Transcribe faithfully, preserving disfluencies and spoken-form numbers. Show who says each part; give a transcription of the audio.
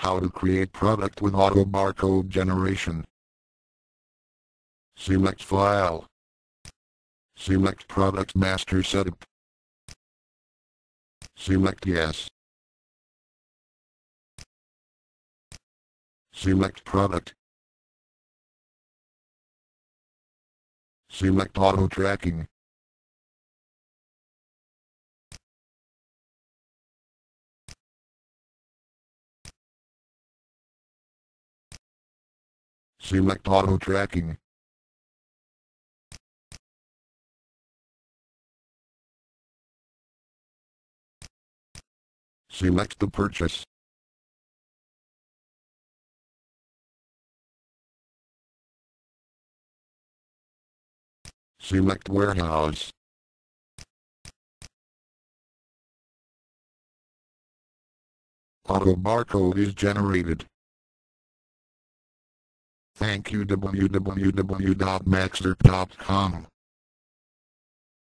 Speaker 1: How to create product with auto barcode generation. Select file. Select product master setup. Select yes. Select product. Select auto tracking. Select auto tracking. Select the purchase. Select warehouse. Auto barcode is generated. Thank you w w w dot max erp dot com